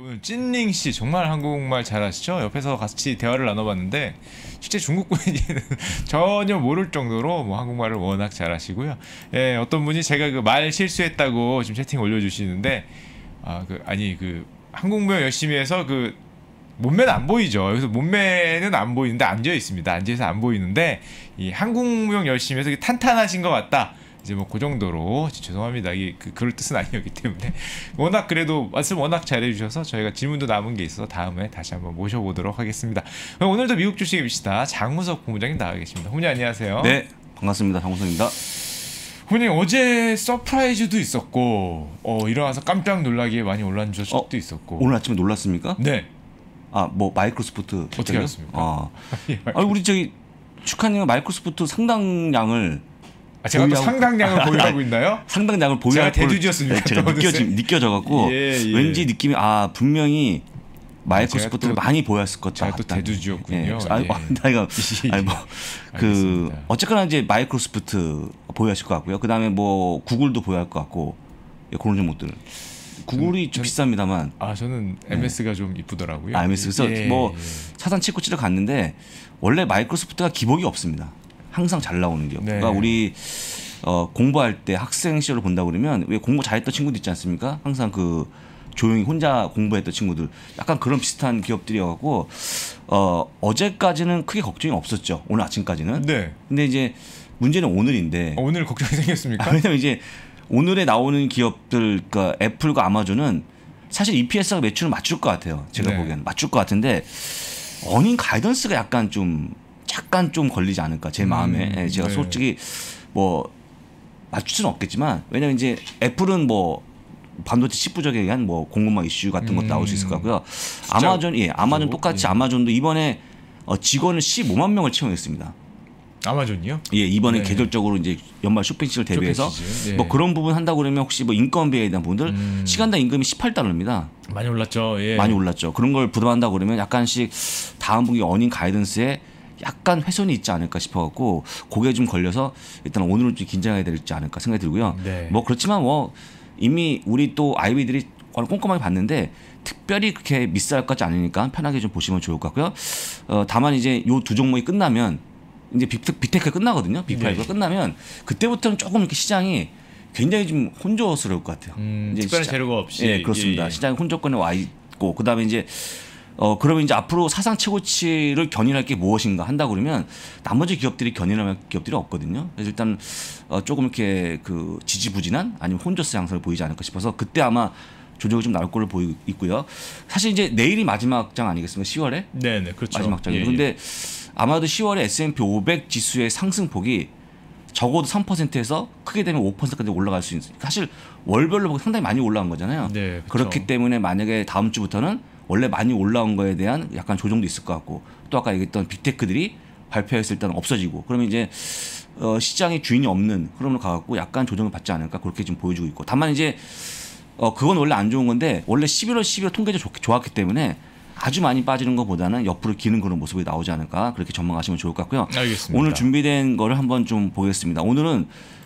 오늘 찐링 씨 정말 한국말 잘하시죠? 옆에서 같이 대화를 나눠봤는데 실제 중국 분인지는 전혀 모를 정도로 뭐 한국말을 워낙 잘하시고요. 예, 어떤 분이 제가 그 말 실수했다고 지금 채팅 올려주시는데 그 한국무용 열심히 해서 그 몸매는 안 보이죠. 여기서 몸매는 안 보이는데 앉아 있습니다. 앉아서 안 보이는데 이 한국무용 열심히 해서 탄탄하신 것 같다. 이제 뭐 그 정도로 죄송합니다. 이게 그럴 뜻은 아니었기 때문에 워낙 그래도 말씀 워낙 잘해주셔서 저희가 질문도 남은 게 있어서 다음에 다시 한번 모셔보도록 하겠습니다. 오늘도 미국 주식의 미시다 장우석 본부장님 나와 계십니다. 후보님 안녕하세요. 네, 반갑습니다. 장우석입니다. 후보님 어제 서프라이즈도 있었고 일어나서 깜짝 놀라게 많이 올라온 주식도 있었고 오늘 아침에 놀랐습니까? 네. 뭐 마이크로소프트 어떻게 알았습니까? 우리 저기 슈카님은 마이크로소프트 상당량을 제가 또 상당량을 보유하고 있나요? 상당량을 보유할 제가 대주주였습니까? 제가 느껴져갖고 왠지 느낌이 분명히 마이크로소프트를 많이 보유했을 것 같다. 제가 또 대주주였군요. 어쨌거나 이제 마이크로소프트 보유하실 것 같고요. 그 다음에 뭐 구글도 보유할 것 같고 그런 종목들. 구글이 좀 비쌉니다만. 저는 MS가 좀 이쁘더라고요. MS에서 차단 치고 치러 갔는데 원래 마이크로소프트가 기복이 없습니다. 항상 잘 나오는 기업. 그러니까 우리 공부할 때 학생 시절을 본다 그러면 왜 공부 잘했던 친구들 있지 않습니까? 항상 조용히 혼자 공부했던 친구들 약간 그런 비슷한 기업들이어갖고 어제까지는 크게 걱정이 없었죠. 오늘 아침까지는. 네. 근데 이제 문제는 오늘인데. 오늘 걱정이 생겼습니까? 왜냐면 이제 오늘에 나오는 기업들, 그러니까 애플과 아마존은 사실 EPS가 매출을 맞출 것 같아요. 제가 보기에는 맞출 것 같은데 어닝 가이던스가 약간 좀 걸리지 않을까 제 마음에. 제가 솔직히 뭐 맞출 수는 없겠지만 왜냐면 이제 애플은 뭐 반도체 칩 부족에 의한 뭐 공급망 이슈 같은 것도 나올 수 있을 것 같고요. 아마존 똑같이 아마존도 이번에 직원을 15만 명을 채용했습니다. 아마존이요? 이번에 계절적으로 이제 연말 쇼핑 시즌을 대비해서 뭐 그런 부분 한다고 그러면 혹시 뭐 인건비에 대한 부분들 시간당 임금이 $18입니다. 많이 올랐죠. 많이 올랐죠. 그런 걸 부담한다고 그러면 약간씩 다음 분기 어닝 가이던스에 약간 훼손이 있지 않을까 싶어갖고 고개에 좀 걸려서 일단 오늘은 좀 긴장해야 되지 않을까 생각이 들고요. 뭐 그렇지만 뭐 이미 우리 또 아이비들이 꼼꼼하게 봤는데 특별히 그렇게 미스할 것 같지 않으니까 편하게 좀 보시면 좋을 것 같고요. 다만 이제 요 두 종목이 끝나면 이제 빅테크가 끝나거든요. 빅5가 끝나면 그때부터는 조금 이렇게 시장이 굉장히 좀 혼조스러울 것 같아요. 이제 특별한 재료가 없이. 그렇습니다. 시장이 혼조권에 와 있고 그다음에 이제 그러면 이제 앞으로 사상 최고치를 견인할 게 무엇인가 한다 그러면 나머지 기업들이 견인할 기업들이 없거든요. 그래서 일단 조금 이렇게 지지부진한 아니면 혼조스 양상을 보이지 않을까 싶어서 그때 아마 조정이 좀 나올 걸로 보이고 있고요. 사실 이제 내일이 마지막 장 아니겠습니까? 10월에? 네, 그렇죠. 마지막 장이에요. 그런데 아마도 10월에 S&P 500 지수의 상승폭이 적어도 3%에서 크게 되면 5%까지 올라갈 수 있는. 사실 월별로 보면 상당히 많이 올라간 거잖아요. 네, 그렇기 때문에 만약에 다음 주부터는 원래 많이 올라온 거에 대한 약간 조정도 있을 것 같고 또 아까 얘기했던 빅테크들이 발표했을 때는 없어지고 그러면 이제 시장에 주인이 없는 흐름으로 가갖고 약간 조정을 받지 않을까 그렇게 좀 보여주고 있고 다만 이제 그건 원래 안 좋은 건데 원래 11월 12월 통계가 좋았기 때문에 아주 많이 빠지는 것보다는 옆으로 기는 그런 모습이 나오지 않을까 그렇게 전망하시면 좋을 것 같고요. 알겠습니다. 오늘 준비된 거를 한번 좀 보겠습니다. 오늘은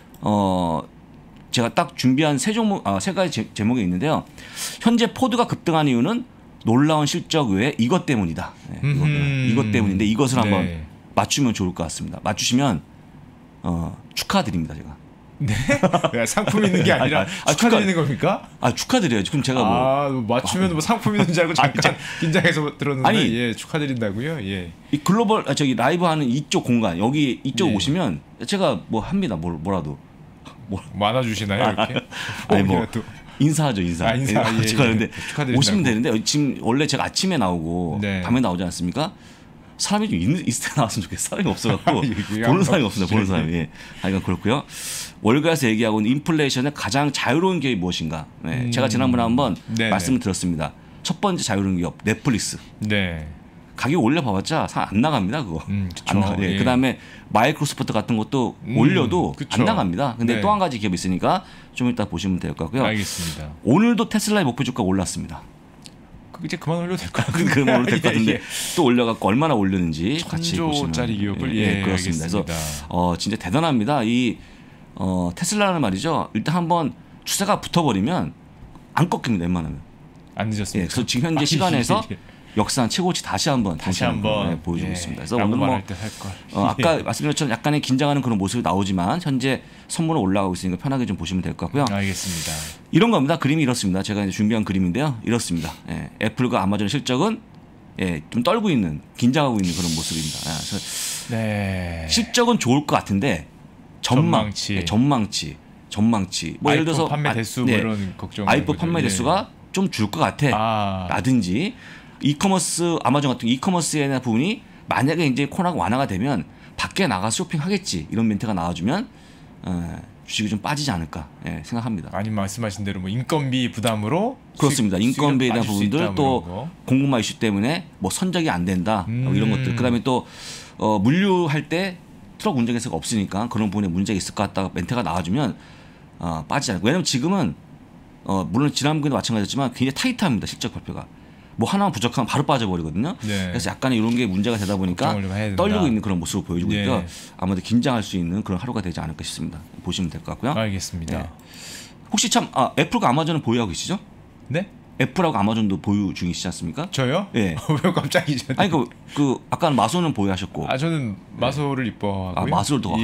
제가 딱 준비한 세 가지 제목이 있는데요. 현재 포드가 급등한 이유는 놀라운 실적 외에 이것 때문이다. 이것 때문인데 이것을 한번 맞추면 좋을 것 같습니다. 맞추시면 축하드립니다. 제가. 네? 상품 있는 게 아니라 축하드리는 겁니까? 축하드려요. 지금 제가 맞추면 뭐 상품 있는 줄 알고 잠깐 긴장해서 들었는데 축하드린다고요? 이 글로벌 라이브 하는 이쪽 공간 여기 이쪽 오시면 제가 뭐 합니다. 뭐라도 많아 주시나요 이렇게? 인사하죠, 인사. 축하드리는데 오시면 되는데 지금 원래 제가 아침에 나오고 밤에 나오지 않습니까? 사람이 좀 있을 때 나왔으면 좋겠어요. 사람이 없어갖고 보는 사람이 없습니다. 보는 사람이. 이건 그렇고요. 월가에서 얘기하고 있는 인플레이션의 가장 자유로운 기업이 무엇인가? 제가 지난번에 한번 말씀을 드렸습니다. 첫 번째 자유로운 기업 넷플릭스. 가격 올려봐봤자 안 나갑니다. 그거. 안 나가. 그다음에 마이크로소프트 같은 것도 올려도 안 나갑니다. 근데 또 한 가지 기업이 있으니까 좀 이따 보시면 될 것 같고요. 알겠습니다. 오늘도 테슬라의 목표 주가 올랐습니다. 이제 그만 올려도 될 것 같은데. 그만 올려도 될 것 같은데 또 올려갖고 얼마나 올렸는지 같이 보시면. 1,000조짜리 기업을 그렇습니다. 알겠습니다. 그래서 진짜 대단합니다. 이 테슬라는 말이죠. 일단 한번 추세가 붙어버리면 안 꺾입니다. 웬만하면. 안 늦었습니다. 예, 그래서 지금 현재 시간에서 역사상 최고치 다시 한번 보여주고 있습니다. 그래서 오늘 뭐 아까 말씀드린 것처럼 약간의 긴장하는 그런 모습이 나오지만 현재 선물은 올라가고 있으니까 편하게 좀 보시면 될 것 같고요. 알겠습니다. 이런 겁니다. 그림이 이렇습니다. 제가 이제 준비한 그림인데요. 이렇습니다. 예, 애플과 아마존의 실적은 좀 떨고 있는, 긴장하고 있는 그런 모습입니다. 그래서 실적은 좋을 것 같은데 전망치. 뭐 예를 들어서 판매 대수 뭐 이런 걱정. 아이폰 판매 대수가 좀 줄 것 같아. 라든지 이커머스, 아마존 같은 이커머스에 대한 부분이 만약에 이제 코로나가 완화가 되면 밖에 나가서 쇼핑하겠지, 이런 멘트가 나와주면 주식이 좀 빠지지 않을까 생각합니다. 아니 말씀하신 대로 뭐 인건비 부담으로. 그렇습니다. 인건비에 대한 부분들, 또 공급망 이슈 때문에 뭐 선적이 안 된다, 이런 것들. 그다음에 또 물류할 때 트럭 운전기사가 없으니까 그런 부분에 문제가 있을 것 같다 멘트가 나와주면 빠지지 않을까. 왜냐하면 지금은 물론 지난번에도 마찬가지였지만 굉장히 타이트합니다. 실적 발표가. 뭐 하나만 부족하면 바로 빠져버리거든요. 그래서 약간의 이런 게 문제가 되다 보니까 떨리고 있는 그런 모습을 보여주고 있고요. 아무래도 긴장할 수 있는 그런 하루가 되지 않을까 싶습니다. 보시면 될 것 같고요. 알겠습니다. 혹시 참 애플과 아마존은 보유하고 계시죠? 네? 애플하고 아마존도 보유 중이시지 않습니까? 저요? 예. 왜 갑자기 저는? 아니 그 아까는 마소는 보유하셨고. 저는 마소를 이뻐하고요. 마소를 더.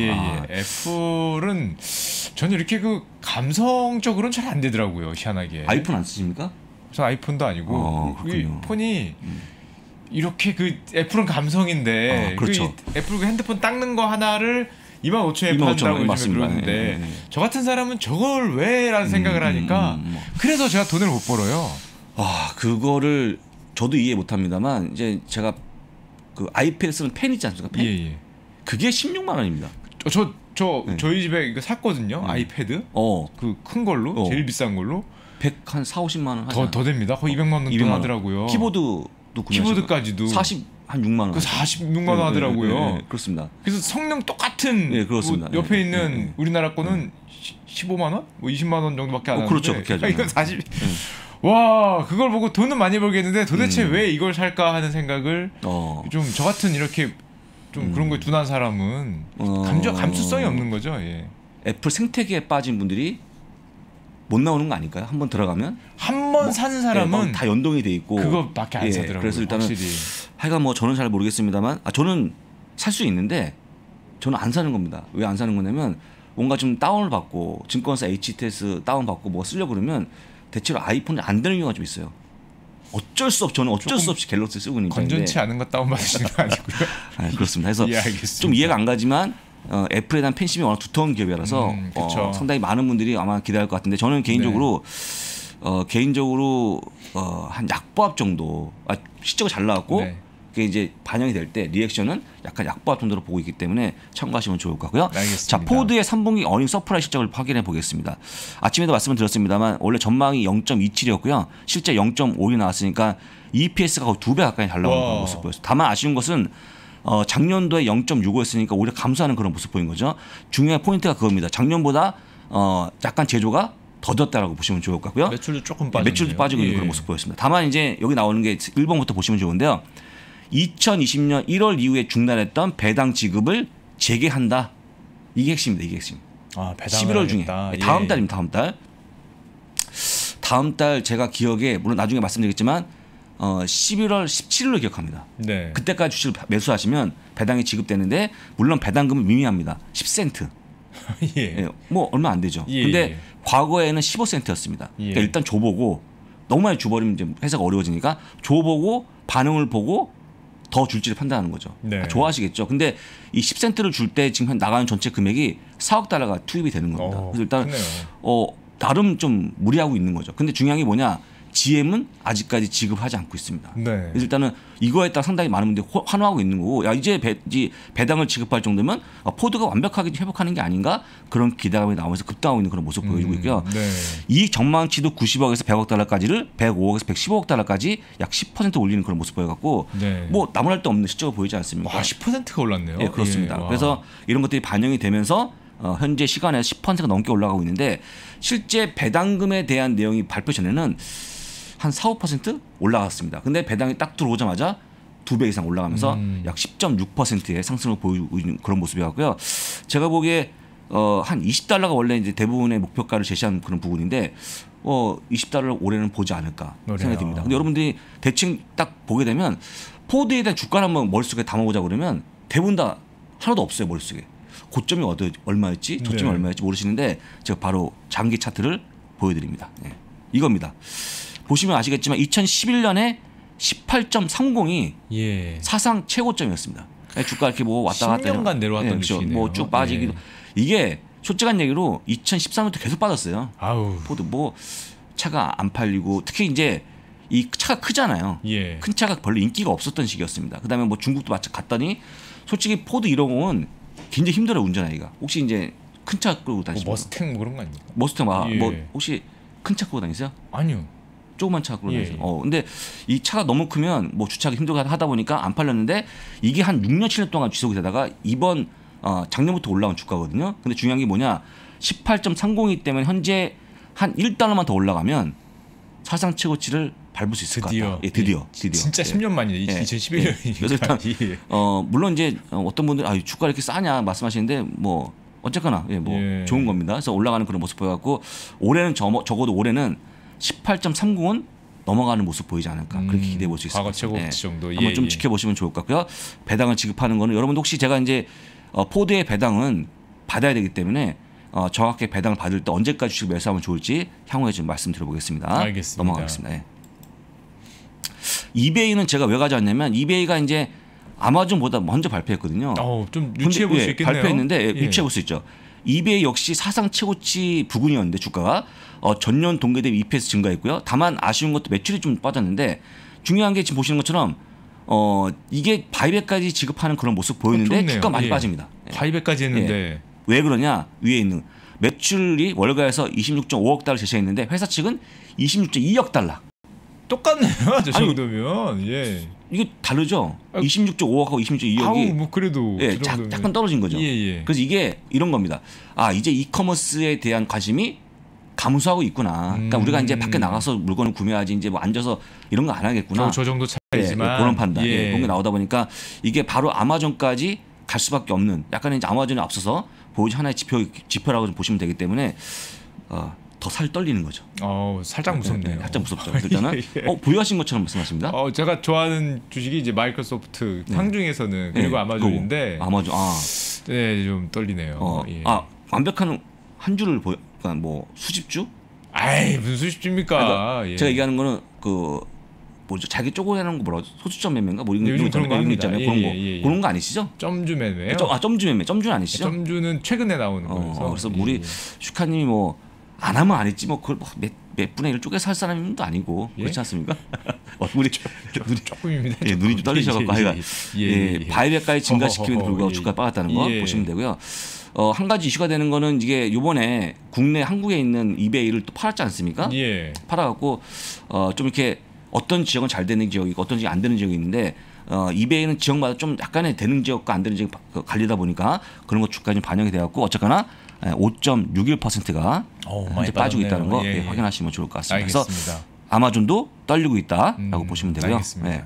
애플은 저는 이렇게 그 감성적으로는 잘 안 되더라고요. 희한하게. 아이폰 안 쓰십니까? 저 아이폰도 아니고 이 폰이 이렇게 그 애플은 감성인데 그렇죠. 그 애플 그 핸드폰 닦는 거 하나를 25,000원에 판다고 요즘에 그러는데 저 같은 사람은 저걸 왜라는 생각을 하니까 그래서 제가 돈을 못 벌어요. 그거를 저도 이해 못합니다만 이제 제가 그 아이패드 쓰는 펜 있지 않습니까? 펜. 그게 16만 원입니다. 저희 집에 이거 샀거든요. 아이패드. 그 큰 걸로 제일 비싼 걸로. 100한 4, 50만 원 하잖아요. 더 됩니다. 거의 200만 원 돈 하더라고요. 키보드도 키보드까지도 한 6만 원. 46만 원 하더라고요. 그렇습니다. 그래서 성능 똑같은 그렇습니다. 뭐 옆에 있는 우리나라 거는 15만 원? 뭐 20만 원 정도밖에 안 하는데. 그렇죠. 그렇게 하죠. 이건 40. 와, 그걸 보고 돈은 많이 벌겠는데 도대체 왜 이걸 살까 하는 생각을 좀 저 같은 이렇게 좀 그런 거에 둔한 사람은 감수성이 없는 거죠. 애플 생태계에 빠진 분들이 못 나오는 거 아닐까요? 한번 들어가면 한 번 사는 사람은 다 연동이 돼 있고 그거밖에 안 사더라고요. 그래서 일단은 확실히. 하여간 뭐 저는 잘 모르겠습니다만 저는 살 수 있는데 저는 안 사는 겁니다. 왜 안 사는 거냐면 뭔가 좀 다운을 받고 증권사 HTS 다운 받고 뭐 쓰려고 그러면 대체로 아이폰이 안 되는 경우가 좀 있어요. 저는 어쩔 수 없이 갤럭시 쓰고 있는 입장인데 건전치 않은 거 다운 받으시는 거 아니고요? 그렇습니다. 그래서 좀 이해가 안 가지만 애플에 대한 팬심이 워낙 두터운 기업이라서 상당히 많은 분들이 아마 기대할 것 같은데 저는 개인적으로 한 약보합 정도 실적이 잘 나왔고 그게 이제 반영이 될 때 리액션은 약간 약보합 정도로 보고 있기 때문에 참고하시면 좋을 것 같고요. 알겠습니다. 자, 포드의 3분기 어닝 서프라이즈 실적을 확인해 보겠습니다. 아침에도 말씀을 드렸습니다만 원래 전망이 0.27이었고요. 실제 0.5이 나왔으니까 EPS가 거의 2배 가까이 잘 나오는 그런 모습 보였어요. 다만 아쉬운 것은 작년도에 0.65였으니까 오히려 감소하는 그런 모습 보인 거죠. 중요한 포인트가 그겁니다. 작년보다 약간 제조가 더뎠다라고 보시면 좋을 것 같고요. 매출도 조금 빠졌네요. 매출도 빠지고 있는 그런 모습 보였습니다. 다만 이제 여기 나오는 게 1번부터 보시면 좋은데요. 2020년 1월 이후에 중단했던 배당 지급을 재개한다. 이게 핵심입니다. 이게 핵심. 11월 중에 다음 달입니다. 다음 달 제가 기억에 물론 나중에 말씀드리겠지만 11월 17일로 기억합니다. 그때까지 주식을 매수하시면 배당이 지급되는데 물론 배당금은 미미합니다. 10센트. 뭐 얼마 안 되죠. 근데 과거에는 15센트였습니다. 그러니까 일단 줘보고 너무 많이 줘버리면 이제 회사가 어려워지니까 줘보고 반응을 보고 더 줄지를 판단하는 거죠. 좋아하시겠죠. 근데 이 10센트를 줄 때 지금 나가는 전체 금액이 4억 달러가 투입이 되는 겁니다. 그래서 일단 나름 좀 무리하고 있는 거죠. 근데 중요한 게 뭐냐? GM은 아직까지 지급하지 않고 있습니다. 그래서 일단은 이거에 따라 상당히 많은 분들이 환호하고 있는 거고 이제 배당을 지급할 정도면 포드가 완벽하게 회복하는 게 아닌가 그런 기대감이 나오면서 급등하고 있는 그런 모습 보여주고 있고요. 이익 전망치도 90억에서 100억 달러까지를 105억에서 115억 달러까지 약 10% 올리는 그런 모습 보여갖고 뭐 나무랄 데 없는 실적을 보이지 않습니까? 10%가 올랐네요. 그렇습니다. 그래서 이런 것들이 반영이 되면서 현재 시간에서 10%가 넘게 올라가고 있는데 실제 배당금에 대한 내용이 발표 전에는 한 4, 5% 올라갔습니다. 근데 배당이 딱 들어오자마자 2배 이상 올라가면서 약 10.6%의 상승을 보이고 있는 그런 모습이었고요. 제가 보기에 한 20달러가 원래 이제 대부분의 목표가를 제시한 그런 부분인데 20달러를 올해는 보지 않을까 생각이 듭니다. 근데 여러분들이 대충 딱 보게 되면 포드에 대한 주가를 한번 머릿속에 담아보자 그러면 대부분 다 하나도 없어요 머릿속에. 고점이 얼마였지 저점이 얼마였지 모르시는데 제가 바로 장기 차트를 보여드립니다. 네. 이겁니다. 보시면 아시겠지만 2011년에 18.30이 사상 최고점이었습니다. 주가 이렇게 뭐 왔다 갔다 10년간 내려왔던 주식이네요. 뭐 쭉 빠지기도 이게 솔직한 얘기로 2013년부터 계속 빠졌어요. 포드 뭐 차가 안 팔리고 특히 이제 이 차가 크잖아요. 큰 차가 별로 인기가 없었던 시기였습니다. 그다음에 뭐 중국도 마찬가지 갔더니 솔직히 포드 150은 굉장히 힘들어요 운전하기가. 혹시 이제 큰 차 끌고 다니시죠? 머스탱 뭐 그런 거 아닙니까? 머스탱 뭐 혹시 큰 차 끌고 다니세요? 아니요. 조그만 차 끌고 다니세요. 근데 이 차가 너무 크면 뭐 주차하기 힘들고 하다 보니까 안 팔렸는데 이게 한 6년 7년 동안 지속이 되다가 이번 작년부터 올라온 주가거든요. 근데 중요한 게 뭐냐? 18.30이기 때문에 현재 한 1달러만 더 올라가면 사상 최고치를 밟을 수 있을 것 같다. 드디어. 진짜 10년 만이네. 2011년이니까. 그래서 일단 물론 이제 어떤 분들 주가 이렇게 싸냐 말씀하시는데 뭐 어쨌거나 좋은 겁니다. 그래서 올라가는 그런 모습 보여갖고 올해는 적어도 올해는 18.30은 넘어가는 모습 보이지 않을까 그렇게 기대해 볼 수 있을 것 같습니다. 과거 최고치 정도. 한번 좀 지켜보시면 좋을 것 같고요. 배당을 지급하는 거는 여러분도 혹시 제가 이제 포드의 배당은 받아야 되기 때문에 정확하게 배당을 받을 때 언제까지 주식 매수하면 좋을지 향후에 좀 말씀드려보겠습니다. 알겠습니다. 넘어가겠습니다. 이베이는 제가 왜 가져왔냐면 이베이가 이제 아마존보다 먼저 발표했거든요. 좀 유추해 볼 수 있겠네요. 발표했는데 유추해 볼 수 있죠. 이베이 역시 사상 최고치 부근이었는데 주가가 전년 동기 대비 EPS 증가했고요. 다만 아쉬운 것도 매출이 좀 빠졌는데 중요한 게 지금 보시는 것처럼 이게 바이백까지 지급하는 그런 모습 보이는데 주가 많이 빠집니다. 바이백까지 했는데 왜 그러냐? 위에 있는 매출이 월가에서 26.5억 달러 제시했는데 회사 측은 26.2억 달러. 똑같네요. 저 정도면 이게 다르죠. 26.5억하고 26.2억이 뭐 그래도 약간 떨어진 거죠. 그래서 이게 이런 겁니다. 이제 이커머스에 대한 관심이 감소하고 있구나. 그러니까 우리가 이제 밖에 나가서 물건을 구매하지 이제 뭐 앉아서 이런 거 안 하겠구나. 저 정도 차이지만 그런 판단 그런 게 나오다 보니까 이게 바로 아마존까지 갈 수밖에 없는 약간 이제 아마존에 앞서서 보여준 하나의 지표라고 좀 보시면 되기 때문에 더 살 떨리는 거죠. 살짝 무섭네요. 살짝 무섭죠. 일단은 보유하신 것처럼 말씀하십니다. 제가 좋아하는 주식이 이제 마이크로소프트 상중에서는 그리고 아마존인데 아마존 좀 떨리네요. 완벽한 한 주를 그러니까 뭐 수십주? 무슨 수십주입니까? 그러니까 제가 얘기하는 거는 뭐죠? 자기 쪼개는 거 뭐라고 소수점 매매인가? 뭐 요즘 그런 거 있잖아요. 그런 거 아니시죠? 점주 매매요? 점주 매매. 점주는 아니시죠? 점주는 최근에 나오는 거여서. 그래서 우리 슈카님이 뭐 안 하면 안 했지 뭐 그걸 몇 분의 1을 쪼개 살 사람도 아니고 그렇지 않습니까? 얼굴이 조금입니다. 눈이 좀 떨리셔갖고 하여간 바이백까지 증가시키는 불구하고 주가 빠졌다는 거 보시면 되고요. 한 가지 이슈가 되는 거는 이게 이번에 국내 한국에 있는 이베이를 또 팔았지 않습니까? 팔아갖고 좀 이렇게 어떤 지역은 잘 되는 지역이 있고 어떤 지역이 안 되는 지역이 있는데 이베이는 지역마다 좀 약간의 되는 지역과 안 되는 지역이 갈리다 보니까 그런 거 주가에 좀 반영이 되었고 어쨌거나 5.61%가 현재 빠지고 있다는 거 확인하시면 좋을 것 같습니다. 알겠습니다. 그래서 아마존도 떨리고 있다라고 보시면 되고요.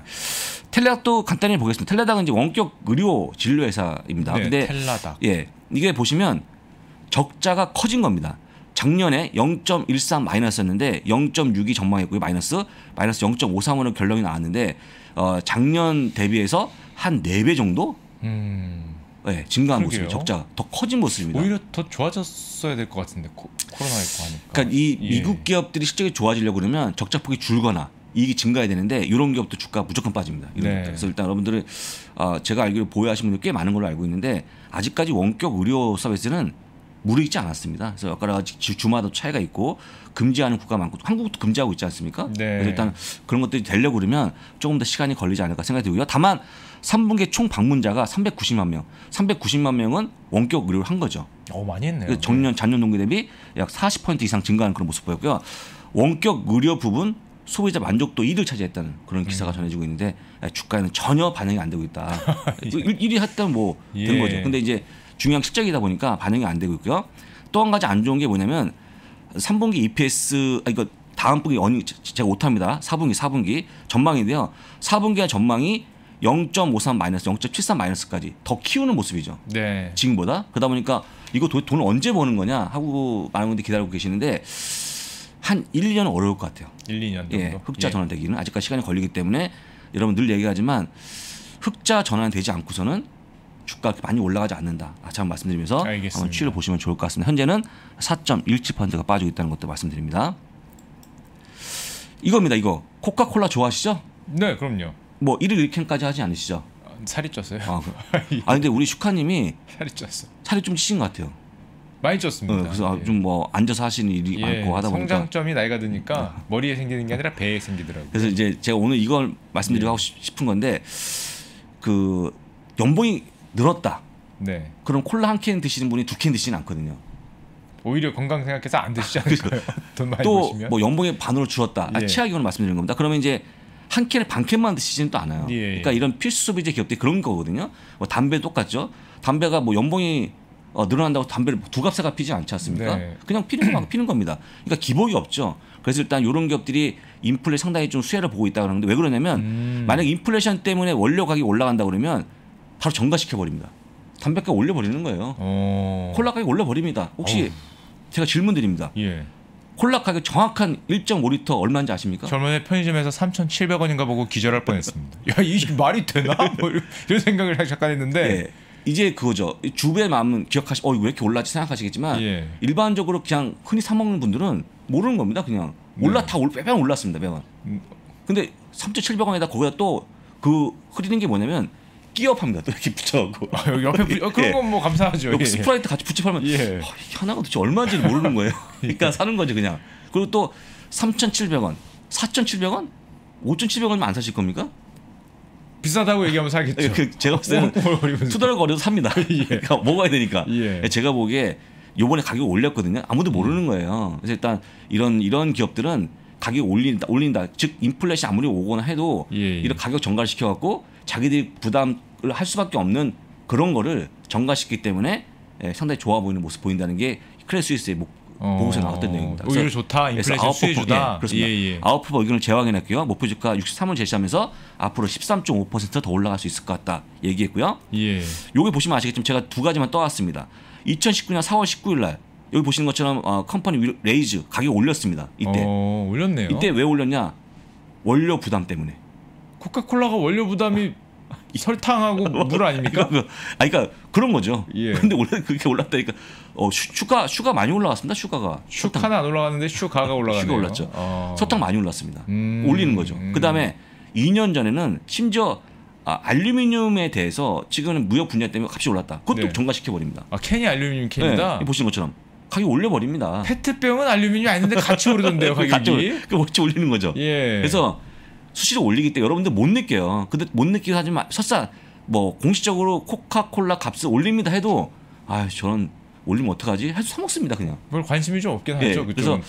텔레닥도 간단히 보겠습니다. 텔레닥은 이제 원격 의료 진료 회사입니다. 근데 텔레닥. 이게 보시면 적자가 커진 겁니다. 작년에 0.13 마이너스였는데 0.6이 전망했고요. 마이너스 0.53으로 결론이 나왔는데 작년 대비해서 한 4배 정도 증가한 모습이 적자가 더 커진 모습입니다. 오히려 더 좋아졌어야 될 것 같은데 코로나19 하니까. 그러니까 이 미국 기업들이 실적이 좋아지려고 그러면 적자폭이 줄거나 이익이 증가해야 되는데 이런 기업도 주가 무조건 빠집니다. 그래서 일단 여러분들은 제가 알기로 보유하신 분들 꽤 많은 걸로 알고 있는데 아직까지 원격 의료 서비스는 무르익지 않았습니다. 그래서 여러 가지 주마다 차이가 있고 금지하는 국가 많고 한국도 금지하고 있지 않습니까? 그래서 일단 그런 것들이 되려고 그러면 조금 더 시간이 걸리지 않을까 생각이 들고요. 다만 3분기 총 방문자가 390만 명. 390만 명은 원격 의료를 한 거죠. 많이 했네요. 작년 동기 대비 약 40% 이상 증가하는 그런 모습 보였고요. 원격 의료 부분 소비자 만족도 1위를 차지했다는 그런 기사가 전해지고 있는데 주가에는 전혀 반영이 안 되고 있다. 1위 했다면 뭐 된 거죠. 근데 이제 중요한 실적이다 보니까 반영이 안 되고 있고요. 또 한 가지 안 좋은 게 뭐냐면 3분기 EPS 이거 다음 분기 제가 오타입니다. 4분기 전망인데요. 4분기와 전망이 0.53 마이너스 0.73 마이너스까지 더 키우는 모습이죠. 지금보다. 그러다 보니까 이거 돈을 언제 버는 거냐 하고 많은 분들이 기다리고 계시는데 한 1, 2년은 어려울 것 같아요. 1, 2년 정도. 예, 흑자 전환되기는 아직까지 시간이 걸리기 때문에 여러분 늘 얘기하지만 흑자 전환되지 않고서는 주가가 많이 올라가지 않는다. 참 말씀드리면서 알겠습니다. 한번 추이를 보시면 좋을 것 같습니다. 현재는 4.17%가 빠지고 있다는 것도 말씀드립니다. 이겁니다. 이거 코카콜라 좋아하시죠? 네, 그럼요. 뭐 1일 1캔까지 하지 않으시죠? 살이 쪘어요. 근데 우리 슈카님이 살이 쪘어. 살이 좀 찌신 것 같아요. 많이 쪘습니다. 그래서 좀 뭐 앉아서 하시는 일이 많고 하다 보니까 성장점이 나이가 드니까 머리에 생기는 게 아니라 배에 생기더라고요. 그래서 이제 제가 오늘 이걸 말씀드리고 하고 싶은 건데 그 연봉이 늘었다. 네. 그럼 콜라 한 캔 드시는 분이 2캔 드시지는 않거든요. 오히려 건강 생각해서 안 드시지 않을까요? 돈 많이 또 버시면. 뭐 연봉의 반으로 줄었다. 치아기로 말씀드리는 겁니다. 그러면 이제 한 캔에 반 캔만 드시지는 또 않아요. 그러니까 이런 필수 소비재 기업들이 그런 거거든요. 뭐 담배 똑같죠. 담배가 뭐 연봉이 늘어난다고 담배를 두 값에가 피지 않지 않습니까? 네. 그냥 피는 겁니다. 그러니까 기복이 없죠. 그래서 일단 이런 기업들이 인플레 상당히 좀 수혜를 보고 있다 그러는데 왜 그러냐면 만약 인플레이션 때문에 원료 가격이 올라간다 그러면 바로 정가시켜 버립니다. 담배가 올려 버리는 거예요. 콜라 가격 올려 버립니다. 혹시 제가 질문 드립니다. 예. 콜라 가격 정확한 1.5리터 얼마인지 아십니까? 저번에 편의점에서 3,700원인가 보고 기절할 뻔했습니다. 야, 이게 말이 되나? 뭐 이런 생각을 잠깐 했는데 예. 이제 그거죠. 주부의 마음은 기억하시. 왜 이렇게 올랐지 생각하시겠지만 일반적으로 그냥 흔히 사 먹는 분들은 모르는 겁니다. 그냥 매번 올랐습니다. 매번. 근데 3,700원에다 거기다 또 그 흐리는 게 뭐냐면 끼업합니다. 또 이렇게 붙여갖고. 여기 옆에 그런 건 뭐 감사하죠. 여기 스프라이트 같이 붙여팔면 이게 하나가 도대체 얼마인지 모르는 거예요. 그러니까 사는 거죠 그냥. 그리고 또 3,700원, 4,700원, 5,700원이면 안 사실 겁니까? 비싸다고 얘기하면 사겠죠. 제가 봤을 때는 투덜거려도 삽니다. 그러니까 먹어야 되니까. 제가 보기에 요번에 가격 올렸거든요. 아무도 모르는 거예요. 그래서 일단 이런 기업들은 가격 올린다. 즉 인플레이션 아무리 오거나 해도 이런 가격 정가를 시켜갖고 자기들이 부담을 할 수밖에 없는 그런 거를 정가시키기 때문에 상당히 좋아 보이는 모습 보인다는 게 크레딧 스위스의 보고서에 나왔던 내용입니다. 오히려 좋다. 인플레이션 수혜주다. 그렇습니다. 아웃퍼버 의견을 재확인했고요. 목표 주가 63을 제시하면서 앞으로 13.5% 더 올라갈 수 있을 것 같다 얘기했고요. 여기 보시면 아시겠지만 제가 두 가지만 떠왔습니다. 2019년 4월 19일 날 여기 보시는 것처럼 컴퍼니 레이즈 가격 올렸습니다. 이때 올렸네요. 이때 왜 올렸냐? 원료 부담 때문에. 코카콜라가 원료 부담이 설탕하고 물 아닙니까? 그러니까 그런 거죠. 근데 원래 그렇게 올랐다니까. 슈가 많이 올라갔습니다. 슈가는 안 올라갔는데 슈가가 올라가네요. 슈가 올랐죠. 설탕 많이 올랐습니다. 올리는 거죠. 그다음에 2년 전에는 심지어 알루미늄에 대해서 지금은 무역 분야 때문에 값이 올랐다. 그것도 정가시켜 버립니다. 캔이 알루미늄 캔이다. 보시는 것처럼 가격 올려 버립니다. 페트병은 알루미늄이 아닌데 같이 오르던데요, 가격이. 같이 올리는 거죠. 그래서 수시로 올리기 때문에 여러분들 못 느껴요. 근데 못 느끼고 하지만 설사 뭐 공식적으로 코카콜라 값을 올립니다 해도 저는 올리면 어떡하지? 해서 사 먹습니다 그냥. 별 관심이 좀 없긴 하죠. 그래서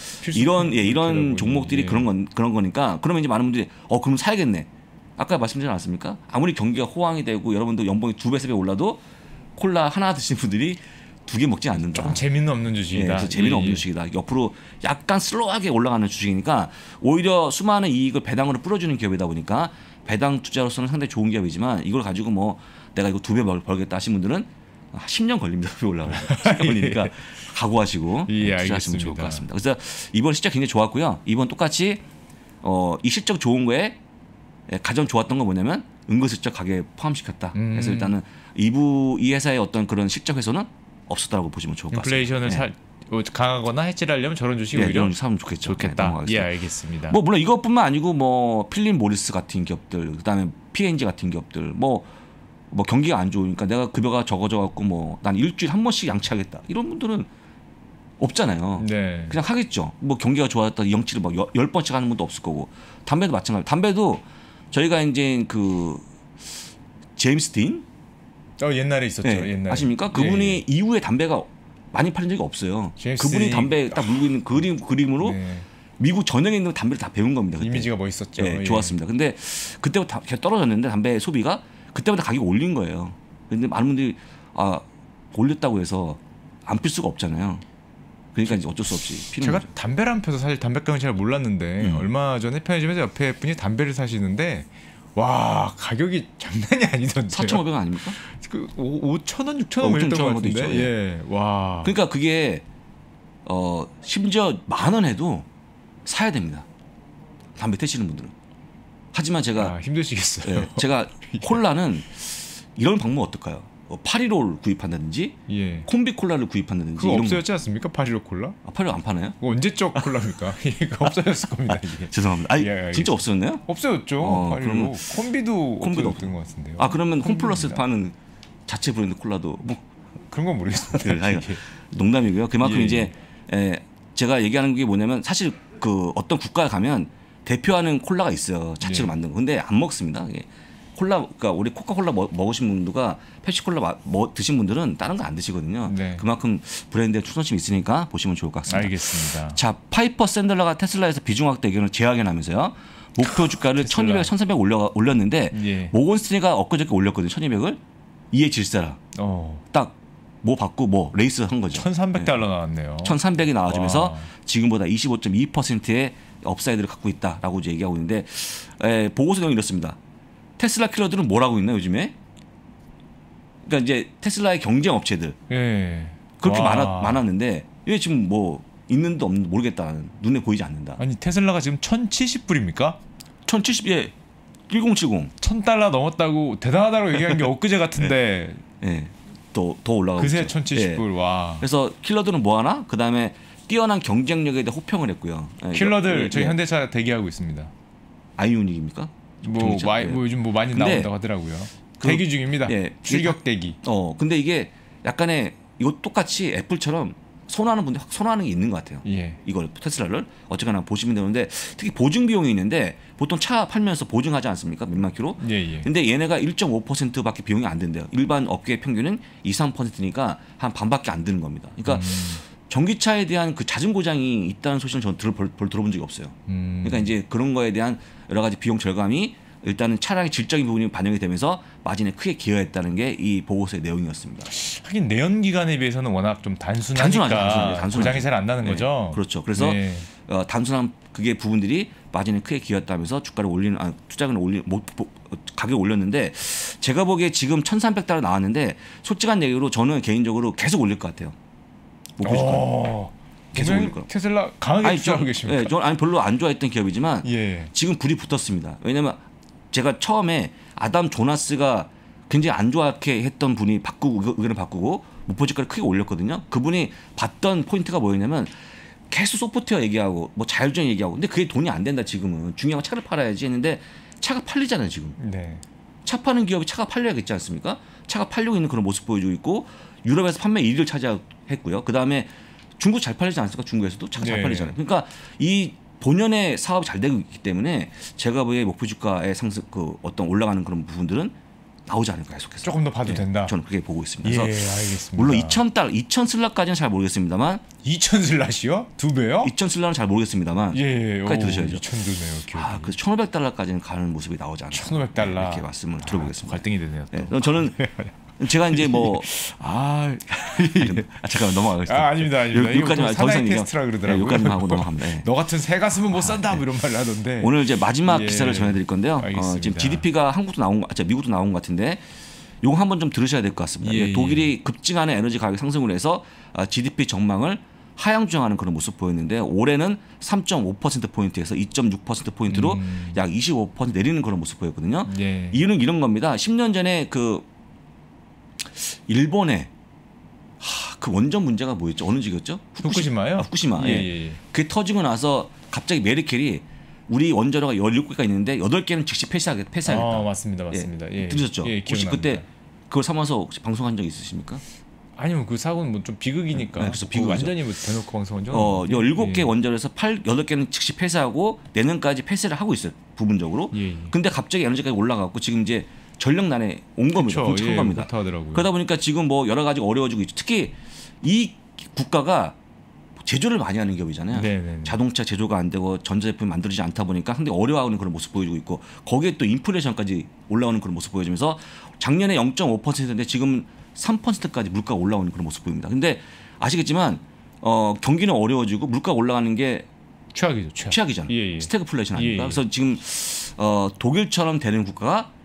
이런 종목들이 그런 거니까 그러면 이제 많은 분들이 그럼 사야겠네. 아까 말씀드리지 않았습니까? 아무리 경기가 호황이 되고 여러분도 연봉이 2배, 3배 올라도 콜라 하나 드시는 분들이 2개 먹지 않는다. 조금 재미는 없는 주식이다. 그래서 재미는 없는 주식이다. 옆으로 약간 슬로우하게 올라가는 주식이니까 오히려 수많은 이익을 배당으로 뿌려주는 기업이다 보니까 배당 투자로서는 상당히 좋은 기업이지만 이걸 가지고 뭐 내가 이거 2배 벌겠다 하신 분들은 10년 걸립니다. 2배 올라가면. 10년 걸리니까 각오하시고 투자하시면 좋을 것 같습니다. 그래서 이번 실적 굉장히 좋았고요. 이번 똑같이 이 실적 좋은 거에 가장 좋았던 건 뭐냐면 은근슬쩍 가격에 포함시켰다. 그래서 일단은 이 회사의 어떤 그런 실적 훼손은 없었다고 보시면 좋을 것 같습니다. 인플레이션을 강하거나 해지하려면 저런 주식이 오히려 사면 좋겠다. 알겠습니다. 뭐 물론 이것뿐만 아니고 뭐 필립 모리스 같은 기업들, 그다음에 P&G 같은 기업들, 뭐 경기가 안 좋으니까 내가 급여가 적어져 갖고 뭐 난 일주일에 한 번씩 양치하겠다. 이런 분들은 없잖아요. 그냥 하겠죠. 뭐 경기가 좋았다 영치를 막 10번씩 하는 분도 없을 거고. 담배도 마찬가지. 담배도 저희가 이제 그 제임스 딘 옛날에 있었죠. 옛날에. 아십니까? 그분이 이후에 담배가 많이 팔린 적이 없어요. 그분이 담배 딱 물고 있는 그림으로 미국 전역에 있는 담배를 다 배운 겁니다. 그때. 이미지가 멋있었죠. 좋았습니다. 근데 그때부터 계속 떨어졌는데 담배 소비가 그때부터 가격이 올린 거예요. 근데 많은 분들이 올렸다고 해서 안 필 수가 없잖아요. 그러니까 이제 어쩔 수 없이 피는 제가 거죠. 담배를 안 펴서 사실 담배값은 잘 몰랐는데 얼마 전에 편의점에서 옆에 분이 담배를 사시는데 와 가격이 장난이 아니던데요. 4,500원 아닙니까? 그 5,000원, 6,000원 뭐 이랬던 것 같은데. 예. 와. 그러니까 그게 심지어 10,000원 해도 사야 됩니다. 담배 태시는 분들은. 하지만 제가 힘드시겠어요. 예, 제가 콜라는 이런 방법 어떨까요? 815를 구입한다든지 콤비 콜라를 구입한다든지. 그거 없어졌지 않습니까? 815 콜라? 815 안 파나요? 언제적 콜라입니까? 이거 없어졌을 겁니다. 이게. 죄송합니다. 아니, 진짜 없어졌나요? 없어졌죠. 815. 콤비도 없던 것 같은데요. 그러면 홈플러스 파는 자체 브랜드 콜라도 뭐 그런 건 모르겠습니다. 농담이고요. 그만큼 이제 제가 얘기하는 게 뭐냐면 사실 그 어떤 국가에 가면 대표하는 콜라가 있어요. 자체로 만든 거. 근데 안 먹습니다. 콜라, 그러니까 우리 코카콜라 먹으신 분들과 펩시콜라 드신 분들은 다른 거 안 드시거든요. 그만큼 브랜드에 추천심이 있으니까 보시면 좋을 것 같습니다. 알겠습니다. 자, 파이퍼 샌들러가 테슬라에서 비중 확대 의견을 재확인하면서요. 목표 주가를 1,200, 1,300 올렸는데 모건 스탠리가 엊그저께 올렸거든요. 1,200을 이에 질세라. 딱 뭐 받고 뭐 레이스 한 거죠. $1,300 나왔네요. 1,300이 나와주면서 지금보다 25.2%의 업사이드를 갖고 있다라고 이제 얘기하고 있는데 보고서 내용이 이렇습니다. 테슬라 킬러들은 뭘 하고 있나 요즘에? 그러니까 이제 테슬라의 경쟁 업체들 그렇게 많았는데 이게 지금 뭐 있는데 없는지 모르겠다는 눈에 보이지 않는다. 아니 테슬라가 지금 1,070불입니까? 1,070에 1070 $1,000 넘었다고 대단하다고 얘기한 게 엊그제 같은데 더 올라가고 그새 1,070불. 와. 그래서 킬러들은 뭐 하나? 그다음에 뛰어난 경쟁력에 대해 호평을 했고요. 킬러들 저희 현대차 대기하고 있습니다. 아이오닉입니까? 뭐 요즘 뭐 많이 나온다고 하더라고요. 대기 중입니다. 출격 대기. 근데 이게 약간의 이거 똑같이 애플처럼 선호하는 분들 확 선호하는 게 있는 것 같아요. 이걸 테슬라를 어쨌거나 보시면 되는데 특히 보증 비용이 있는데 보통 차 팔면서 보증하지 않습니까? 몇만 킬로. 근데 얘네가 1.5%밖에 비용이 안 된대요. 일반 업계 평균은 2, 3%니까 한 반밖에 안 드는 겁니다. 그러니까 전기차에 대한 그 잦은 고장이 있다는 소식은 저는 별로 들어본 적이 없어요. 그러니까 이제 그런 거에 대한 여러 가지 비용 절감이 일단은 차량의 질적인 부분이 반영이 되면서 마진에 크게 기여했다는 게 이 보고서의 내용이었습니다. 하긴 내연 기관에 비해서는 워낙 좀 단순하니까 고장이 잘 안 나는 거죠. 그렇죠. 그래서 단순한 그게 부분들이 마진에 크게 기여했다면서 주가를 투자금을 가격을 올렸는데 제가 보기에 지금 $1,300 나왔는데 솔직한 얘기로 저는 개인적으로 계속 올릴 것 같아요. 계속 올릴 거예요. 테슬라 강하게 투자하고 계십니까? 저는 별로 안 좋아했던 기업이지만 지금 불이 붙었습니다. 왜냐하면 제가 처음에 아담 조나스가 굉장히 안 좋게 했던 분이 의견을 바꾸고 목표 주가를 크게 올렸거든요. 그분이 봤던 포인트가 뭐였냐면 계속 소프트웨어 얘기하고 뭐 자율주행 얘기하고 근데 그게 돈이 안 된다 지금은. 중요한 건 차를 팔아야지 했는데 차가 팔리잖아요 지금. 차 파는 기업이 차가 팔려야겠지 않습니까? 차가 팔리고 있는 그런 모습 보여주고 있고 유럽에서 판매 1위를 차지했고요. 그다음에 중국 잘 팔리지 않습니까? 중국에서도 차가 잘 팔리잖아요. 그러니까 이 본연의 사업이 잘 되고 있기 때문에 제가 보기에 목표 주가의 상승 어떤 올라가는 그런 부분들은 나오지 않을까 계속해서. 조금 더 봐도 된다. 저는 그렇게 보고 있습니다. 그래서 알겠습니다. 물론 2,000슬라까지는 잘 모르겠습니다만 2,000슬라시요? 2배요? 2,000슬라는 잘 모르겠습니다만 까지 들으셔야죠. 2,000드네요. 그래서 $1,500까지는 가는 모습이 나오지 않을까. $1,500 이렇게 말씀을 들어보겠습니다. 갈등이 되네요. 저는 제가 이제 뭐 잠깐만 넘어가겠습니다. 아닙니다. 여기까지만 더 이상 테스트라 그러더라고요. 여기까지만 하고 넘어갑니다. 너 같은 새 가슴은 못 산다 뭐 이런 말 하던데. 오늘 이제 마지막 기사를 전해드릴 건데요. 지금 GDP가 미국도 나온 것 같은데 이거 한번 좀 들으셔야 될 것 같습니다. 독일이 급증하는 에너지 가격 상승을 해서 GDP 전망을 하향 조정하는 그런 모습 보였는데 올해는 3.5%포인트에서 2.6%포인트로 약 25% 내리는 그런 모습 보였거든요. 이유는 이런 겁니다. 10년 전에 그 일본의 그 원전 문제가 뭐였죠? 어느 지역이었죠? 후쿠시마요? 후쿠시마. 그게 터지고 나서 갑자기 메르켈이 우리 원자로가 17개가 있는데 8개는 즉시 폐쇄하겠다. 맞습니다. 들으셨죠? 혹시 그때 그걸 삼아서 혹시 방송한 적 있으십니까? 아니면 그 사고는 뭐 좀 비극이니까. 그래서 비극 완전히 뭐 대놓고 방송한 적. 17개 원자로에서 8개는 즉시 폐쇄하고 내년까지 폐쇄를 하고 있어요. 부분적으로. 근데 갑자기 에너지가격이 올라가고 지금 이제 전력난에 온 겁니다. 한 겁니다. 그러다 보니까 지금 뭐 여러 가지가 어려워지고 있죠. 특히 이 국가가 제조를 많이 하는 기업이잖아요. 자동차 제조가 안 되고 전자제품이 만들어지지 않다 보니까 상당히 어려워하는 그런 모습 보여주고 있고 거기에 또 인플레이션까지 올라오는 그런 모습 보여주면서 작년에 0.5%인데 지금 3%까지 물가가 올라오는 그런 모습 보입니다. 근데 아시겠지만 경기는 어려워지고 물가가 올라가는 게 최악이잖아요. 스태그플레이션 아닙니까? 그래서 지금 독일처럼 되는 국가가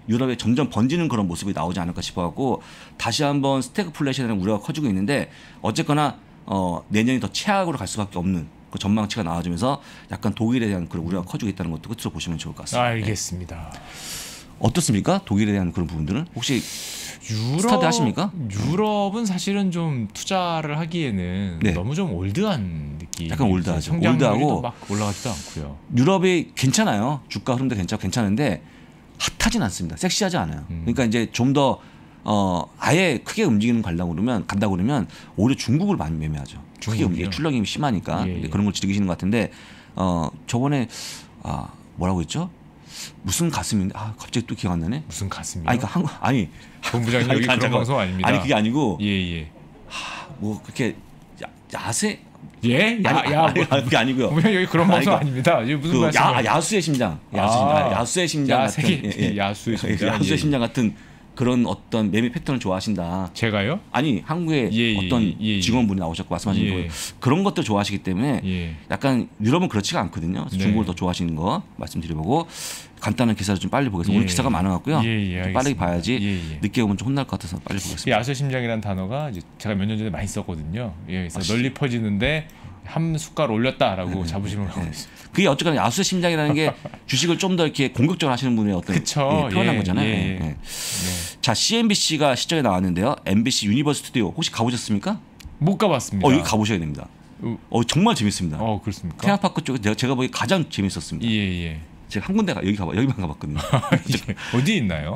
유럽에 점점 번지는 그런 모습이 나오지 않을까 싶어갖고 다시 한번 스태그플레이션에 대한 우려가 커지고 있는데 어쨌거나 내년이 더 최악으로 갈 수밖에 없는 그 전망치가 나와주면서 약간 독일에 대한 그런 우려가 커지고 있다는 것도 끝으로 보시면 좋을 것 같습니다. 알겠습니다. 어떻습니까? 독일에 대한 그런 부분들은 혹시 스타드 하십니까? 유럽은 사실은 좀 투자를 하기에는 네. 너무 좀 올드한 느낌. 약간 올드하죠. 올드하고 막 올라가지도 않고요. 유럽이 괜찮아요. 주가 흐름도 괜찮은데 핫하진 않습니다. 섹시하지 않아요. 그러니까 이제 좀 더 아예 크게 움직이는 간다 그러면 오히려 중국을 많이 매매하죠. 크게 움직이는 출렁임이 심하니까 예. 그런 걸 즐기시는 것 같은데 저번에 뭐라고 했죠? 무슨 가슴인데 갑자기 또 기억 안 나네. 무슨 가슴이요? 아니 본부장님 여기 그런 방송 아닙니다. 아니 그게 아니고 예. 뭐 그렇게 야세 예? 그게 아니고요. 분명 여기 그런 방송 아닙니다. 이게 무슨 말씀이에요? 야수의 심장. 야수의 심장 같은 야수의 심장. 야수의 심장 같은 그런 어떤 매매 패턴을 좋아하신다. 제가요? 아니 한국에 어떤 직원분이 나오셨고 말씀하신 거 그런 것들 좋아하시기 때문에 약간 유럽은 그렇지가 않거든요. 그래서 중국을 더 좋아하시는 거 말씀드려보고 간단한 기사를 좀 빨리 보겠습니다. 오늘 기사가 많아갖고요. 빠르게 봐야지 늦게 오면 좀 혼날 것 같아서 빨리 보겠습니다. 야수의 심장이라는 단어가 이제 제가 몇 년 전에 많이 썼거든요. 그래서 널리 퍼지는데 한 숟갈 올렸다라고 자부심을 하고 있습니다. 그게 어쨌거나 야수의 심장이라는 게 주식을 좀 더 이렇게 공격적으로 하시는 분의 어떤 표현한 거잖아요. 자, CNBC가 시청에 나왔는데요. MBC 유니버스 스튜디오 혹시 가보셨습니까? 못 가봤습니다. 여기 가보셔야 됩니다. 정말 재밌습니다. 그렇습니까? 테마파크 쪽에 제가 보기 가장 재밌었습니다. 제가 한 군데 여기만 가봤거든요. 어디 있나요?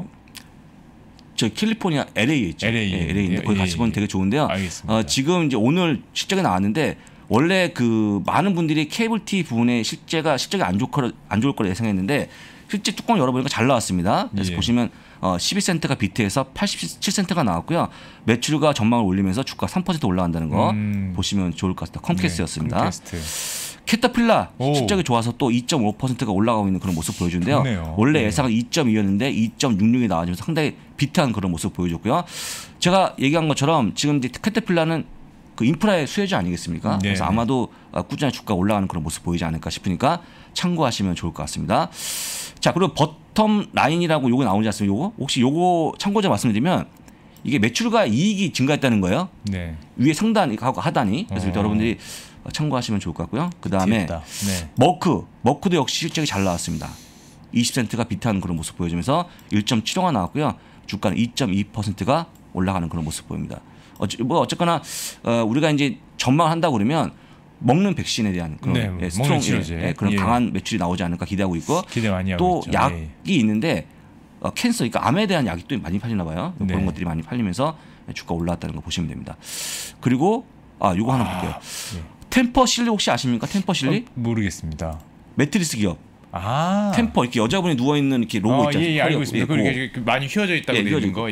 저 캘리포니아 LA에 있죠. LA인데 거기 같이 보면 되게 좋은데요. 지금 이제 오늘 실적이 나왔는데 원래 그 많은 분들이 케이블 TV 부분에 실적이 안 좋을 거라 예상했는데 실제 뚜껑 열어보니까 잘 나왔습니다. 그래서 보시면 12센트가 비트해서 87센트가 나왔고요. 매출과 전망을 올리면서 주가 3% 올라간다는 거 보시면 좋을 것 같습니다. 컴캐스트였습니다. 캐터필라 실적이 좋아서 또 2.5%가 올라가고 있는 그런 모습 보여주는데요. 좋네요. 원래 예상은 2.2였는데 2.66이 나와주면서 상당히 비트한 그런 모습 보여줬고요. 제가 얘기한 것처럼 지금 이제 캐터필라는 그 인프라의 수혜주 아니겠습니까? 그래서 아마도 꾸준히 주가 올라가는 그런 모습 보이지 않을까 싶으니까 참고하시면 좋을 것 같습니다. 자, 그리고 버텀 라인이라고 요거 나오지 않습니까? 요거 혹시 요거 참고자 말씀드리면 이게 매출과 이익이 증가했다는 거예요. 위에 상단하고 하단이. 그래서 여러분들이 참고하시면 좋을 것 같고요. 그 다음에 머크도 역시 실적이 잘 나왔습니다. 20센트가 비트하는 그런 모습 보여주면서 1.75가 나왔고요. 주가는 2.2%가 올라가는 그런 모습 보입니다. 어쨌거나 우리가 이제 전망한다고 그러면 먹는 백신에 대한 그런 스트롱 그런 강한 매출이 나오지 않을까 기대하고 있고 기대 많이 또 하고 있죠. 약이 있는데 캔서 그러니까 암에 대한 약이 또 많이 팔리나 봐요. 그런 것들이 많이 팔리면서 주가 올라왔다는 거 보시면 됩니다. 그리고 요거 하나 볼게요. 템퍼실리 혹시 아십니까? 템퍼실리? 모르겠습니다. 매트리스 기업. 템퍼 이렇게 여자분이 누워 있는 이렇게 로고 있잖아요. 알고 있습니다. 그리고 많이 휘어져 있다고 되는 거.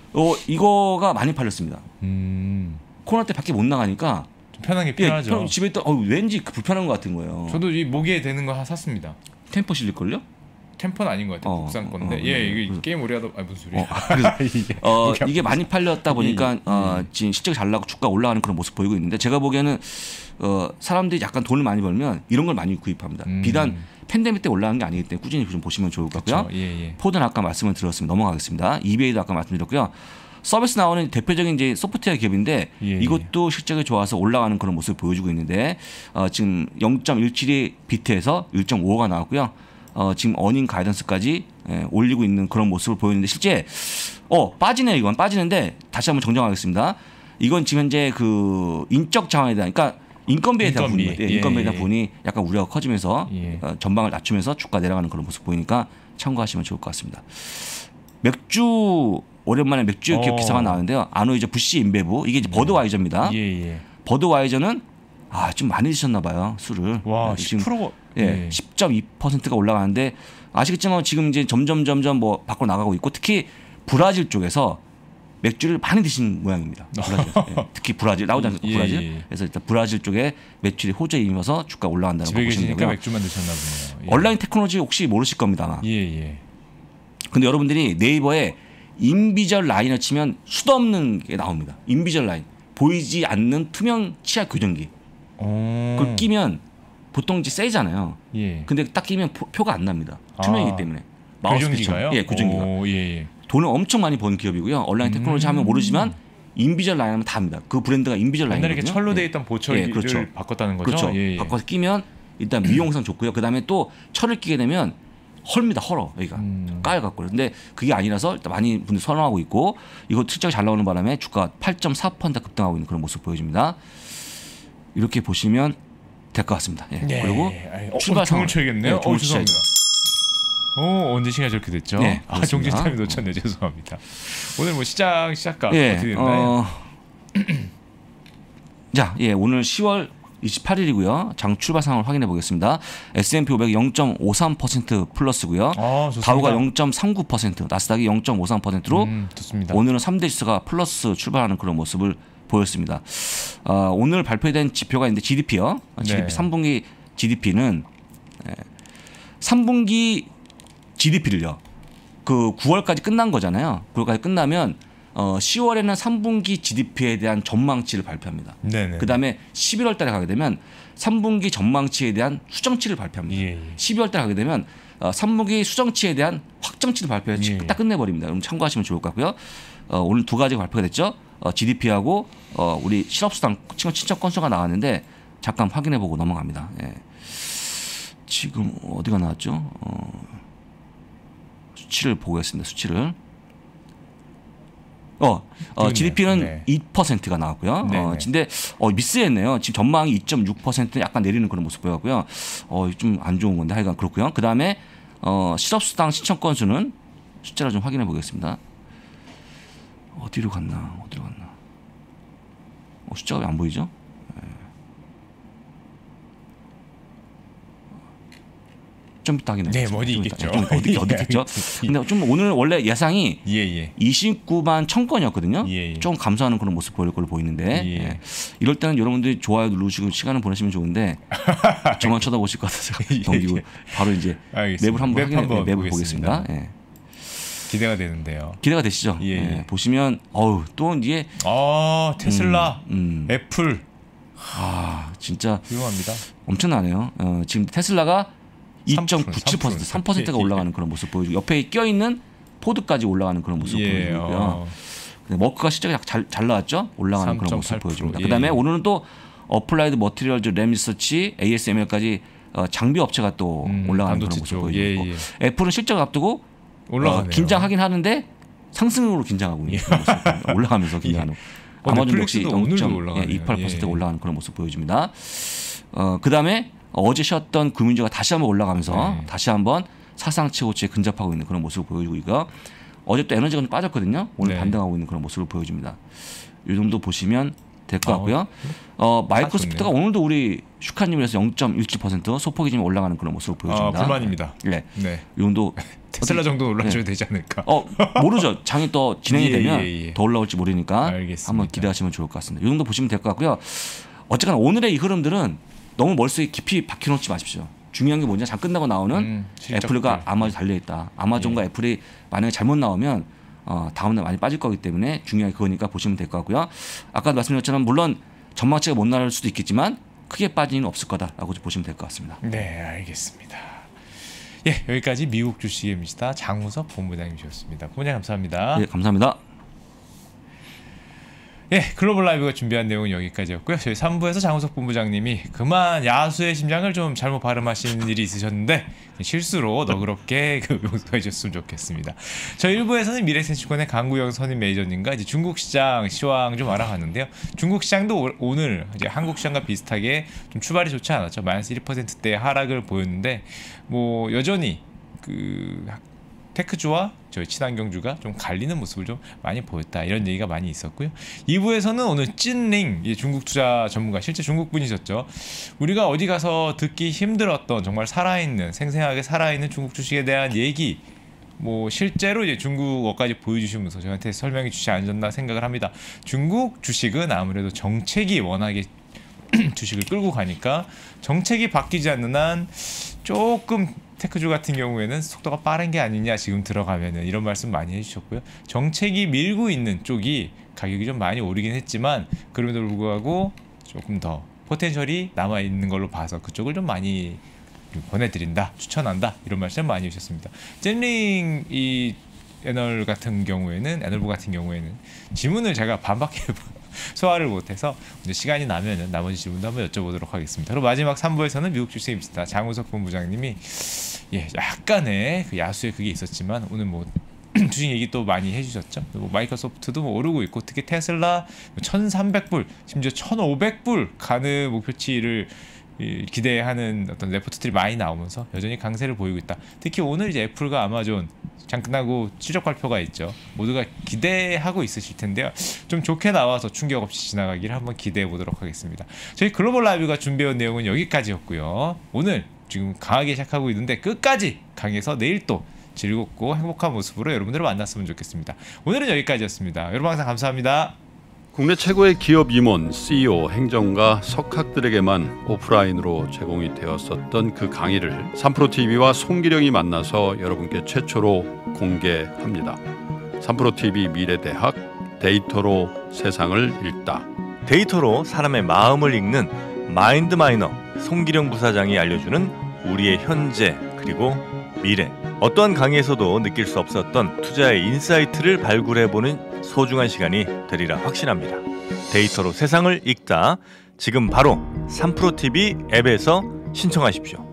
이거가 많이 팔렸습니다. 코로나 때 밖에 못 나가니까 좀 편하게 필요하죠. 집에 있다 왠지 불편한 것 같은 거예요. 저도 이 목에 되는 거 하나 샀습니다. 템퍼실리 걸요? 템퍼는 아닌 것 같아요. 국산 건데. 이게 게임 오래 하다 무슨 소리야. 이게 많이 팔렸다 보니까 지금 실적이 잘 나고 주가 올라가는 그런 모습 보이고 있는데 제가 보기에는 사람들이 약간 돈을 많이 벌면 이런 걸 많이 구입합니다. 비단 팬데믹 때 올라간 게 아니기 때문에 꾸준히 좀 보시면 좋을 것 같고요. 포드는 아까 말씀을 드렸습니다. 넘어가겠습니다. 이베이도 아까 말씀드렸고요. 서비스 나오는 대표적인 이제 소프트웨어 기업인데 이것도 실적이 좋아서 올라가는 그런 모습을 보여주고 있는데 지금 0.17이 비트에서 1.55가 나왔고요. 지금 어닝 가이던스까지 올리고 있는 그런 모습을 보이는데 실제 빠지네요. 이건 빠지는데 다시 한번 정정하겠습니다. 이건 지금 현재 그 인적 장악에 대한 그러니까 인건비에 대한 부분이 약간 우려가 커지면서 전망을 낮추면서 주가 내려가는 그런 모습 보이니까 참고하시면 좋을 것 같습니다. 맥주 오랜만에 맥주 기업 기사가 나왔는데요. 아노이저 부시 인베브 이게 이제 버드와이저입니다. 버드와이저는 좀 많이 드셨나 봐요. 술을. 지금 10%가 10.2%가 올라가는데 아시겠지만 지금 이제 점점 뭐 밖으로 나가고 있고 특히 브라질 쪽에서 맥주를 많이 드신 모양입니다. 특히 브라질 나오지 않습니까? 브라질. 그래서 일단 브라질 쪽에 매출이 호재에 임해서 주가 올라간다는 거 보시면 되고요. 맥주만 드셨나 보네요. 온라인 테크놀로지 혹시 모르실 겁니다. 아마. 근데 여러분들이 네이버에 인비절 라인을 치면 수도 없는 게 나옵니다. 인비절 라인. 보이지 않는 투명 치아 교정기. 그걸 끼면 보통 이제 세잖아요. 근데 딱 끼면 표가 안 납니다. 투명이기 때문에. 마우스 교정기가요? 예, 교정기가. 예. 돈을 엄청 많이 번 기업이고요. 온라인 테크놀로지 하면 모르지만 인비저라인 하면 다 합니다. 그 브랜드가 인비저라인이거든요. 옛날에 이렇게 철로 돼 있던 보철기를 그렇죠. 바꿨다는 거죠? 그렇죠. 예. 바꿔서 끼면 일단 미용상 좋고요. 그다음에 또 철을 끼게 되면 헐입니다. 헐어 여기가 까여갖고. 근데 그게 아니라서 일단 많이 분들 선호하고 있고 이거 실적이 잘 나오는 바람에 주가 8.4% 급등하고 있는 그런 모습 보여집니다. 이렇게 보시면 될 것 같습니다. 예. 네. 그리고 출발 상황을 쳐야겠네요. 네, 죄송합니다. 언제 시간이 저렇게 됐죠? 네, 정신 타임 놓쳤네. 죄송합니다. 오늘 뭐 시작가 예, 어떻게 됐나요? 자, 예, 오늘 10월 28일이고요. 장 출발 상황을 확인해 보겠습니다. S&P 500 0.53% 플러스고요. 다우가 0.39%, 나스닥이 0.53%로 좋습니다. 오늘은 3대 지수가 플러스 출발하는 그런 모습을 보였습니다. 오늘 발표된 지표가 있는데 GDP요. GDP 3분기 GDP는 3분기 GDP를요. 그 9월까지 끝난 거잖아요. 9월까지 끝나면 10월에는 3분기 GDP에 대한 전망치를 발표합니다. 그다음에 11월 달에 가게 되면 3분기 전망치에 대한 수정치를 발표합니다. 예. 12월 달에 가게 되면 3분기 수정치에 대한 확정치를 발표해서 딱 끝내버립니다. 그럼 참고하시면 좋을 것 같고요. 오늘 두 가지가 발표가 됐죠. GDP하고 우리 실업수당 신청 건수가 나왔는데 잠깐 확인해보고 넘어갑니다. 예. 지금 어디가 나왔죠? 수치를 보겠습니다. 수치를. GDP는 2%가 나왔고요. 근데 미스했네요. 지금 전망이 2.6% 약간 내리는 그런 모습 보였고요. 좀 안 좋은 건데 하여간 그렇고요. 그 다음에 실업수당 신청 건수는 숫자를 좀 확인해 보겠습니다. 어디로 갔나? 숫자가 왜 안 보이죠? 좀 이따 하긴 네, 어디 있겠죠. 어디 있겠죠. 근데 좀 오늘 원래 예상이 29만 1000건이었거든요. 좀 감소하는 그런 모습 보일 걸로 보이는데 이럴 때는 여러분들이 좋아요 누르시고 시간을 보내시면 좋은데 저만 쳐다보실 것 같아서 넘기고 바로 이제 맵을 한번 맵을 보겠습니다. 예. 기대가 되는데요. 기대가 되시죠? 예. 보시면 또 이게 테슬라, 애플 진짜 훌륭합니다. 엄청나네요. 지금 테슬라가 2.97% 3%가 올라가는 그런 모습 보여주고 옆에 껴있는 포드까지 올라가는 그런 모습 보여주고요. 머크가 실적이 잘 나왔죠? 올라가는 그런 모습 보여줍니다. 그다음에 오늘은 또 어플라이드 머티리얼즈, 램리서치, ASML까지 장비 업체가 또 올라가는 그런 모습 보여주고 애플은 실적을 앞두고 긴장하긴 하는데 상승으로 긴장하고 있는 그런 모습 올라가면서 긴장하는 아마존 역시 0.28%가 올라가는 그런 모습 보여줍니다. 그다음에 어제 쉬었던 금융주가 다시 한번 올라가면서 다시 한번 사상 최고치에 근접하고 있는 그런 모습을 보여주고 있고요. 어제 또 에너지가 좀 빠졌거든요. 오늘 반등하고 있는 그런 모습을 보여줍니다. 이 정도 보시면 될 것 같고요. 마이크로소프트가 오늘도 우리 슈카님에서 0.17% 소폭이 좀 올라가는 그런 모습을 보여줍니다. 불만입니다. 네. 이 정도 테슬라 정도 올라줘야 되지 않을까? 모르죠. 장이 또 진행이 되면 더 올라올지 모르니까 알겠습니다. 한번 기대하시면 좋을 것 같습니다. 이 정도 보시면 될 것 같고요. 어쨌거나 오늘의 이 흐름들은 너무 머릿속에 깊이 박혀놓지 마십시오. 중요한 게 뭐냐? 장 끝나고 나오는 애플과 아마존 달려있다. 아마존과 애플이 만약에 잘못 나오면 다음날 많이 빠질 거기 때문에 중요한 게 그거니까 보시면 될 것 같고요. 아까 말씀드린 것처럼 물론 전망치가 못 나올 수도 있겠지만 크게 빠지는 일은 없을 거다라고 보시면 될 것 같습니다. 네, 알겠습니다. 여기까지 미국 주식의 미스터 장우석 본부장님이셨습니다. 본부장 감사합니다. 네, 감사합니다. 글로벌 라이브가 준비한 내용은 여기까지였고요. 저희 3부에서 장우석 본부장님이 그만 야수의 심장을 좀 잘못 발음하신 일이 있으셨는데 실수로 너그럽게 용서해 주셨으면 좋겠습니다. 저희 1부에서는 미래생축권의 강구영 선임 매니저님과 이제 중국 시장 시황 좀 알아봤는데요. 중국 시장도 오늘 이제 한국 시장과 비슷하게 좀 출발이 좋지 않았죠. 마이너스 1%대 하락을 보였는데 뭐 여전히 테크주와 저희 친환경주가 좀 갈리는 모습을 좀 많이 보였다 이런 얘기가 많이 있었고요. 2부에서는 오늘 찐링 중국 투자 전문가 실제 중국 분이셨죠. 우리가 어디 가서 듣기 힘들었던 정말 살아있는 생생하게 살아있는 중국 주식에 대한 얘기 뭐 실제로 이제 중국어까지 보여주시면서 저한테 설명해 주시지 않았나 생각을 합니다. 중국 주식은 아무래도 정책이 워낙에 주식을 끌고 가니까 정책이 바뀌지 않는 한 조금 테크주 같은 경우에는 속도가 빠른 게 아니냐 지금 들어가면은 이런 말씀 많이 해주셨고요. 정책이 밀고 있는 쪽이 가격이 좀 많이 오르긴 했지만 그럼에도 불구하고 조금 더 포텐셜이 남아 있는 걸로 봐서 그쪽을 좀 많이 보내드린다, 추천한다 이런 말씀 많이 해주셨습니다. 잼링 이 애널부 같은 경우에는 질문을 제가 반밖에 소화를 못해서 이제 시간이 나면은 나머지 질문도 한번 여쭤보도록 하겠습니다. 그리고 마지막 3부에서는 미국 출생입니다. 장우석 본부장님이 약간의 그 야수의 그게 있었지만 오늘 뭐 주식 얘기 또 많이 해주셨죠. 뭐 마이크로소프트도 뭐 오르고 있고 특히 테슬라 1,300불 심지어 1,500불 가는 목표치를 기대하는 어떤 레포트들이 많이 나오면서 여전히 강세를 보이고 있다. 특히 오늘 이제 애플과 아마존 장 끝나고 실적 발표가 있죠. 모두가 기대하고 있으실 텐데요. 좀 좋게 나와서 충격 없이 지나가기를 한번 기대해 보도록 하겠습니다. 저희 글로벌 라이브가 준비해온 내용은 여기까지였고요. 오늘 지금 강하게 시작하고 있는데 끝까지 강해서 내일 또 즐겁고 행복한 모습으로 여러분들을 만났으면 좋겠습니다. 오늘은 여기까지였습니다. 여러분 항상 감사합니다. 국내 최고의 기업 임원, CEO, 행정가, 석학들에게만 오프라인으로 제공이 되었었던 그 강의를 3프로TV와 송기령이 만나서 여러분께 최초로 공개합니다. 3프로TV 미래대학 데이터로 세상을 읽다. 데이터로 사람의 마음을 읽는 마인드마이너 송기령 부사장이 알려주는 우리의 현재 그리고 미래. 어떠한 강의에서도 느낄 수 없었던 투자의 인사이트를 발굴해보는 소중한 시간이 되리라 확신합니다. 데이터로 세상을 읽다. 지금 바로 3프로TV 앱에서 신청하십시오.